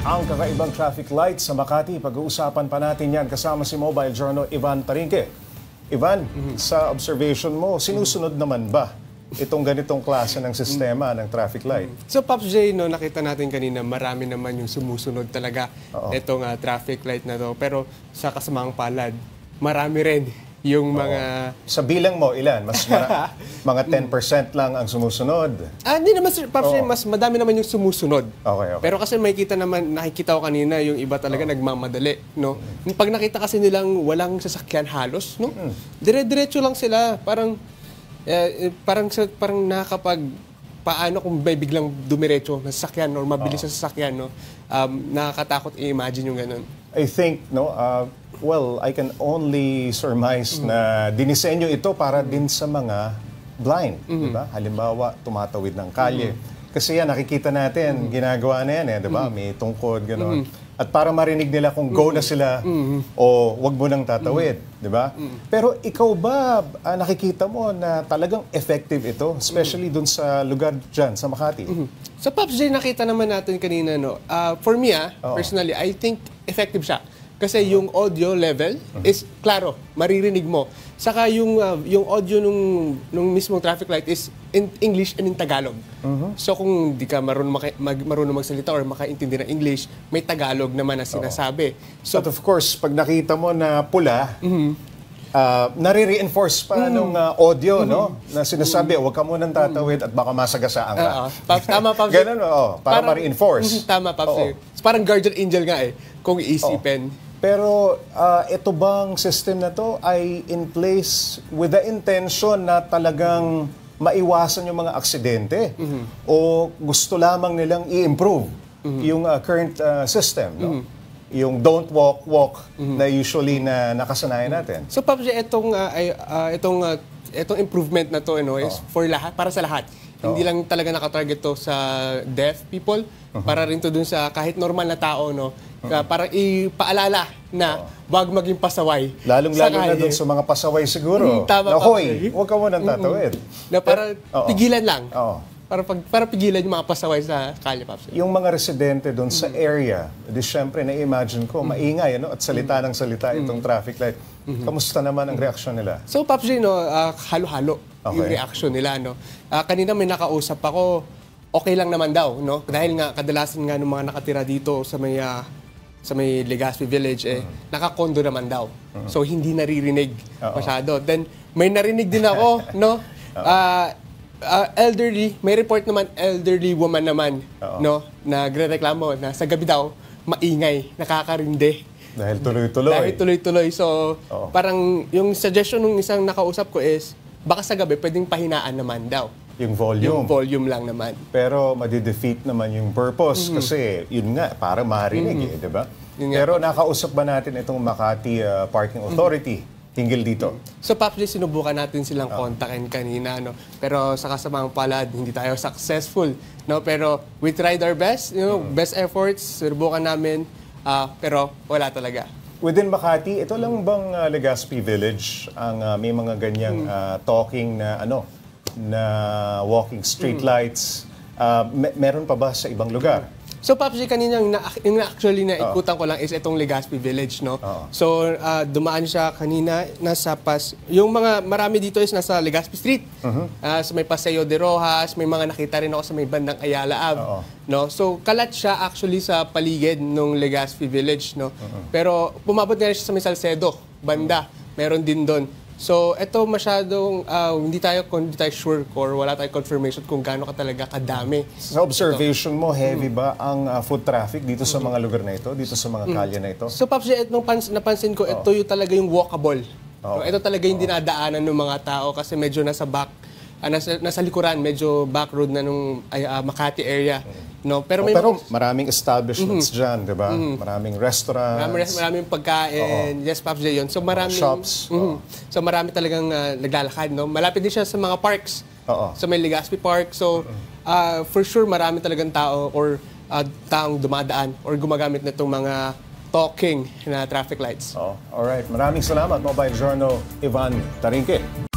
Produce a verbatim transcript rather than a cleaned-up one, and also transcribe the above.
Ang kakaibang traffic lights sa Makati, pag-uusapan pa natin yan kasama si Mobile Journal Ivan Tarinque. Ivan, mm-hmm. sa observation mo, sinusunod naman ba itong ganitong klase ng sistema ng traffic light? So, Pops J, no, nakita natin kanina, marami naman yung sumusunod talaga Oo. itong uh, traffic light na to. Pero sa kasamaang palad, marami rin yung mga... Oo. Sa bilang mo, ilan? Mas mara- mga ten percent lang ang sumusunod? Ah, hindi naman, Pops J, mas madami naman yung sumusunod. Okay, okay. Pero kasi makikita naman, nakikita ko kanina, yung iba talaga Oo. nagmamadali, no? Mm. Pag nakita kasi nilang walang sasakyan halos, no? Mm. Dire-diretso lang sila. Parang, eh, parang, parang nakakapag... Paano kung may biglang dumiretso na sasakyan or mabilis na sasakyan, no? Um, nakakatakot i-imagine yung ganun. I think, no, uh, well, I can only surmise mm-hmm. na dinisenyo ito para mm-hmm. din sa mga blind, mm-hmm. di ba? Halimbawa, tumatawid ng kalye. Mm-hmm. Kasi yan, nakikita natin, mm-hmm. ginagawa na yan, eh, di ba? Mm-hmm. May tungkod, gano'n. Mm-hmm. At para marinig nila kung go mm-hmm. na sila mm-hmm. o wag mo nang tatawid, mm-hmm. di ba? Mm-hmm. Pero ikaw ba, uh, nakikita mo na talagang effective ito, especially mm-hmm. dun sa lugar dyan, sa Makati? Mm-hmm. Sa Pops J, nakita naman natin kanina, no? Uh, for me, ah, Oo. personally, I think effective siya. Kasi Uh-huh. yung audio level uh-huh. is klaro, maririnig mo. Saka yung uh, yung audio nung nung mismong traffic light is in English and in Tagalog. Uh-huh. So kung di ka marunong maka, mag, marunong magsalita or makaintindi ng English, may Tagalog naman na sinasabi. So, but of course, pag nakita mo na pula, uh-huh. uh, nare-reinforce pa uh-huh. nung uh, audio, uh-huh. no? Na sinasabi, huwag ka munang tatawid at baka masagasaan ka. Uh-huh. Tama, Pops. Ganun, oh, para parang, ma-reinforce. Uh-huh. Tama, Pops. Parang guardian angel nga eh, kung iisipin. Uh-huh. Pero uh, ito bang system na to ay in place with the intention na talagang maiwasan yung mga aksidente mm-hmm. o gusto lamang nilang i-improve mm-hmm. yung uh, current uh, system, no? Mm-hmm. Yung don't walk, walk mm-hmm. na usually na nakasanayan natin. So, Pops, itong, uh, ay, uh, itong, uh, itong improvement na to, you know, is oh. for lahat, para sa lahat. Oh. Hindi lang talaga nakatarget to sa deaf people, uh-huh. para rin to dun sa kahit normal na tao, no? Uh-huh. Para ipaalala na uh-huh. wag maging pasaway. Lalong-lalo na dun sa mga pasaway siguro. Mm, tama, na, hoy, huwag ka munang tatawid. Mm-hmm. Na para uh-huh. pigilan lang. Uh-huh. Para, pag, para pigilan yung mga pasaway sa kalye, Pops. Yung mga residente doon mm-hmm. sa area, di syempre na-imagine ko, mm-hmm. maingay, ano? At salita ng salita itong mm-hmm. traffic light. Mm-hmm. Kamusta naman ang reaksyon nila? So, Pops, no, uh, halo-halo okay. yung reaksyon nila. No? Uh, kanina may nakausap ako, okay lang naman daw. No? Dahil nga, kadalasan nga ng mga nakatira dito sa may, uh, sa may Legazpi Village, eh, mm-hmm. nakakondo naman daw. Mm-hmm. So, hindi naririnig Uh-oh. masyado. Then, may narinig din ako, no? Uh, Uh, elderly, may report naman elderly woman naman, Uh-oh. no, na nagrereklamo na sa gabi daw maingay, nakakarindi. Dahil tuloy-tuloy. Dahil tuloy-tuloy. So, Uh-oh. parang yung suggestion ng isang nakausap ko is baka sa gabi pwedeng pahinaan naman daw. Yung volume. Yung volume lang naman. Pero madi-defeat naman yung purpose mm-hmm. kasi yun nga, para marinig mm-hmm. eh, di ba? Pero nakausap ba natin itong Makati uh, Parking Authority? Mm-hmm. Tingil dito. So, Pops, sinubukan natin silang kontakin kanina, no? Pero sa kasamang palad, hindi tayo successful, no? Pero we tried our best, you know, mm-hmm. best efforts, sinubukan namin, uh, pero wala talaga. Within Makati, ito lang bang uh, Legazpi Village ang uh, may mga ganyang mm-hmm. uh, talking na ano, na walking street mm-hmm. lights? Uh, me- meron pa ba sa ibang lugar? So, Pops, kanina yung, na, yung actually na ikutan ko lang is itong Legazpi Village, no? Uh-huh. So, uh, dumaan siya kanina, nasa pas... Yung mga marami dito is nasa Legazpi Street. Uh-huh. Uh, so, may Paseo de Rojas, may mga nakita rin ako sa may bandang Ayala Ave. Uh-huh. No? So, kalat siya actually sa paligid ng Legazpi Village, no? Uh-huh. Pero, pumabot nga rin siya sa may Salcedo, banda. Uh-huh. Meron din doon. So, ito masyadong, uh, hindi tayo, hindi tayo sure or wala tayong confirmation kung gaano ka talaga kadami. Sa observation ito. mo, heavy mm-hmm. ba ang uh, foot traffic dito sa mga lugar na ito, dito sa mga kalye na ito? So, Pops, nung pans- napansin ko, oh. ito yung talaga yung walkable. Oh. So, ito talaga yung oh. dinadaanan ng mga tao kasi medyo nasa back, uh, nasa, nasa likuran, medyo back road na nung uh, Makati area. Mm-hmm. No, pero, may oh, pero maraming establishments mm-hmm. dyan, di ba? Mm-hmm. Maraming restaurants. Maraming, maraming pagkain. Oo. Yes, Pops J, yun. So, maraming... Shops. Mm-hmm. So, marami talagang uh, naglalakad, no? Malapit din siya sa mga parks. Oo. So, may Legazpi Park. So, uh, for sure, marami talagang tao or uh, taong dumadaan or gumagamit na itong mga talking na traffic lights. Oh, alright. Maraming salamat, Mobile Journal Ivan Tarinque.